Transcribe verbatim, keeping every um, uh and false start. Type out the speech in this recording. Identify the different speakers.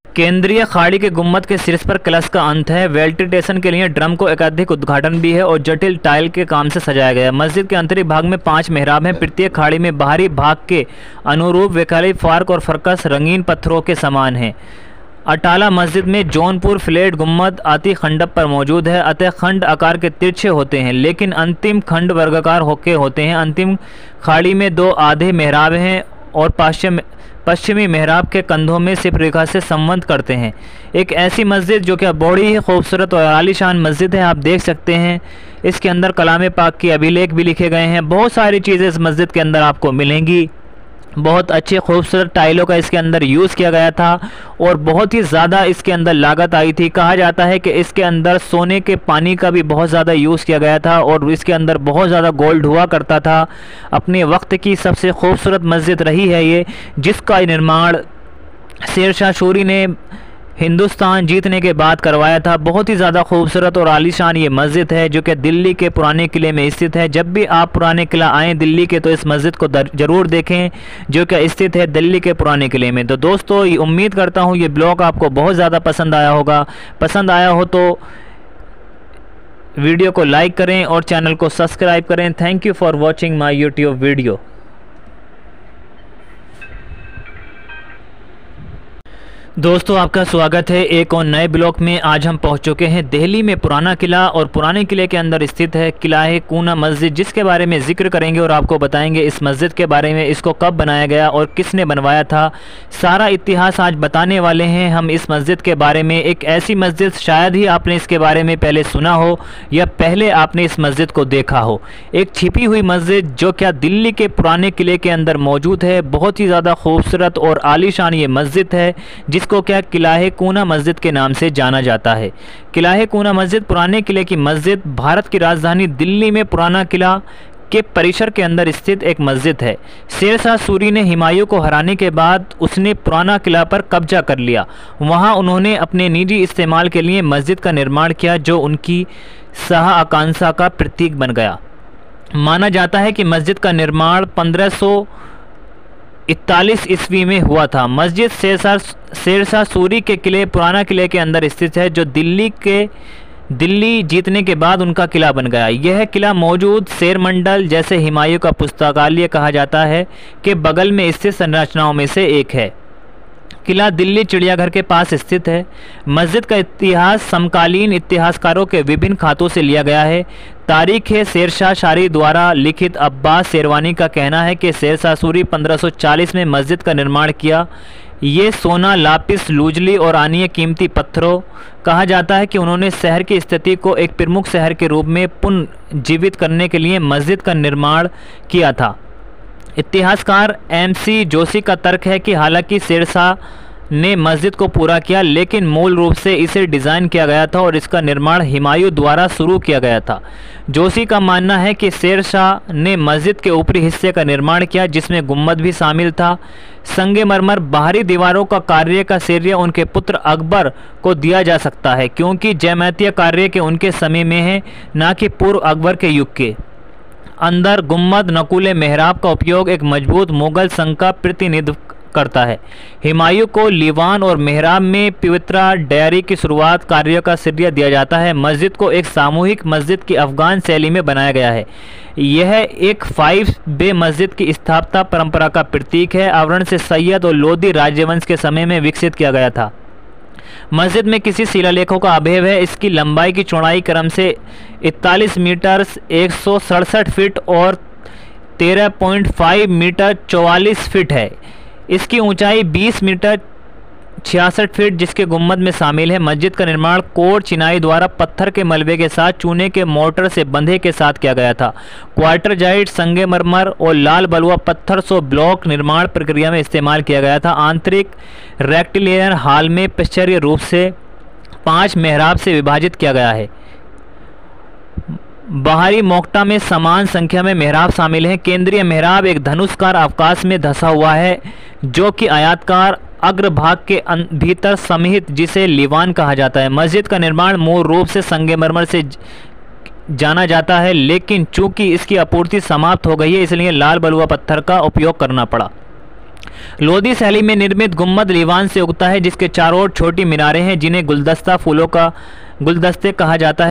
Speaker 1: केंद्रीय खाड़ी के गुम्बद के शीर्ष पर कलश का अंत है। वेल्टिटेशन के लिए ड्रम को एकाधिक उद्घाटन भी है और जटिल टाइल के काम से सजाया गया है। मस्जिद के आंतरिक भाग में पांच मेहराब हैं। प्रत्येक खाड़ी में बाहरी भाग के अनुरूप वैकल्पिक फार्क और फर्कस रंगीन पत्थरों के समान हैं। अटाला मस्जिद में जौनपुर फ्लैट गुम्बद आती खंडप पर मौजूद है, अतः खंड आकार के तिरछे होते हैं, लेकिन अंतिम खंड वर्गाकार होके होते हैं। अंतिम खाड़ी में दो आधे मेहराब हैं और पश्चिम पश्चिमी मेहराब के कंधों में सिप रेखा से संबंध करते हैं। एक ऐसी मस्जिद जो कि बड़ी ही खूबसूरत और आलीशान मस्जिद है। आप देख सकते हैं इसके अंदर कलाम पाक के अभिलेख भी लिखे गए हैं। बहुत सारी चीज़ें इस मस्जिद के अंदर आपको मिलेंगी। बहुत अच्छे खूबसूरत टाइलों का इसके अंदर यूज़ किया गया था और बहुत ही ज़्यादा इसके अंदर लागत आई थी। कहा जाता है कि इसके अंदर सोने के पानी का भी बहुत ज़्यादा यूज़ किया गया था और इसके अंदर बहुत ज़्यादा गोल्ड हुआ करता था। अपने वक्त की सबसे खूबसूरत मस्जिद रही है ये, जिसका निर्माण शेरशाह सूरी ने हिंदुस्तान जीतने के बाद करवाया था। बहुत ही ज़्यादा खूबसूरत और आलीशान ये मस्जिद है जो कि दिल्ली के पुराने किले में स्थित है। जब भी आप पुराने किला आएँ दिल्ली के तो इस मस्जिद को ज़रूर देखें जो कि स्थित है दिल्ली के पुराने किले में। तो दोस्तों, ये उम्मीद करता हूँ ये ब्लॉग आपको बहुत ज़्यादा पसंद आया होगा। पसंद आया हो तो वीडियो को लाइक करें और चैनल को सब्सक्राइब करें। Thank you for watching my YouTube video. दोस्तों, आपका स्वागत है एक और नए ब्लॉग में। आज हम पहुंच चुके हैं दिल्ली में पुराना किला और पुराने किले के अंदर स्थित है किला कूना मस्जिद, जिसके बारे में जिक्र करेंगे और आपको बताएंगे इस मस्जिद के बारे में, इसको कब बनाया गया और किसने बनवाया था। सारा इतिहास आज बताने वाले हैं हम इस मस्जिद के बारे में। एक ऐसी मस्जिद शायद ही आपने इसके बारे में पहले सुना हो या पहले आपने इस मस्जिद को देखा हो। एक छिपी हुई मस्जिद जो क्या दिल्ली के पुराने किले के अंदर मौजूद है। बहुत ही ज़्यादा खूबसूरत और आलीशान ये मस्जिद है जिसको क्या किला कूना मस्जिद के नाम से जाना जाता है। किला कूना मस्जिद पुराने किले की मस्जिद भारत की राजधानी दिल्ली में पुराना किला के परिसर के अंदर स्थित एक मस्जिद है। शेरशाह सूरी ने हुमायूं को हराने के बाद उसने पुराना किला पर कब्जा कर लिया। वहां उन्होंने अपने निजी इस्तेमाल के लिए मस्जिद का निर्माण किया जो उनकी शाह आकांक्षा का प्रतीक बन गया। माना जाता है कि मस्जिद का निर्माण पंद्रह सौ इकतालीस ईस्वी में हुआ था। मस्जिद शेरशाह शेरशाह सूरी के किले पुराना किले के अंदर स्थित है जो दिल्ली के दिल्ली जीतने के बाद उनका किला बन गया। यह किला मौजूद शेर मंडल जैसे हुमायूं का पुस्तकालय कहा जाता है के बगल में स्थित संरचनाओं में से एक है। किला दिल्ली चिड़ियाघर के पास स्थित है। मस्जिद का इतिहास समकालीन इतिहासकारों के विभिन्न खातों से लिया गया है। तारीख है शेरशाह शारी द्वारा लिखित अब्बास शेरवानी का कहना है कि शेरशाह सूरी पंद्रह सौ चालीस में मस्जिद का निर्माण किया। ये सोना, लापिस लूजली और अन्य कीमती पत्थरों कहा जाता है कि उन्होंने शहर की स्थिति को एक प्रमुख शहर के रूप में पुनर्जीवित करने के लिए मस्जिद का निर्माण किया था। इतिहासकार एम सी जोशी का तर्क है कि हालांकि शेरशाह ने मस्जिद को पूरा किया लेकिन मूल रूप से इसे डिज़ाइन किया गया था और इसका निर्माण हुमायूं द्वारा शुरू किया गया था। जोशी का मानना है कि शेरशाह ने मस्जिद के ऊपरी हिस्से का निर्माण किया जिसमें गुम्बद भी शामिल था। संगमरमर बाहरी दीवारों का कार्य का श्रेय उनके पुत्र अकबर को दिया जा सकता है क्योंकि जैमातीय कार्य के उनके समय में है, न कि पूर्व अकबर के युग के। अंदर गुम्बद नकुले मेहराब का उपयोग एक मजबूत मुगल संघ का प्रतिनिधित्व करता है। हुमायूं को लीवान और मेहराब में पवित्रा डायरी की शुरुआत कार्य का श्रेय दिया जाता है। मस्जिद को एक सामूहिक मस्जिद की अफगान शैली में बनाया गया है। यह एक फाइव बे मस्जिद की स्थापना परंपरा का प्रतीक है। आवरण से सैयद और लोधी राजवंश के समय में विकसित किया गया था। मस्जिद में किसी शिलालेखों का अभाव है। इसकी लंबाई की चौड़ाई क्रम से इकतालीस मीटर एक सौ सड़सठ फीट और तेरह पॉइंट पाँच मीटर चौवालीस फीट है। इसकी ऊंचाई बीस मीटर छियासठ फीट जिसके गुम्बद में शामिल है। मस्जिद का निर्माण कोर चिनाई द्वारा पत्थर के मलबे के साथ चूने के मोर्टर से बंधे के साथ किया गया था। क्वार्टरजाइट, संगमरमर और लाल बलुआ पत्थर सौ ब्लॉक निर्माण प्रक्रिया में इस्तेमाल किया गया था। आंतरिक रेक्टिलियर हाल में पाश्चर्य रूप से पांच मेहराब से विभाजित किया गया है। बाहरी मोक्टा में समान संख्या में मेहराब शामिल हैं। केंद्रीय मेहराब एक धनुषकार अवकाश में धंसा हुआ है जो कि आयताकार अग्रभाग के भीतर समिहित जिसे लीवान कहा जाता है। मस्जिद का निर्माण मूल रूप से संगमरमर से जाना जाता है लेकिन चूंकि इसकी आपूर्ति समाप्त हो गई है इसलिए लाल बलुआ पत्थर का उपयोग करना पड़ा। लोधी शैली में निर्मित गुम्बद लीवान से उगता है जिसके चारों ओर छोटी मीनारें हैं जिन्हें गुलदस्ता फूलों का गुलदस्ते कहा जाता है।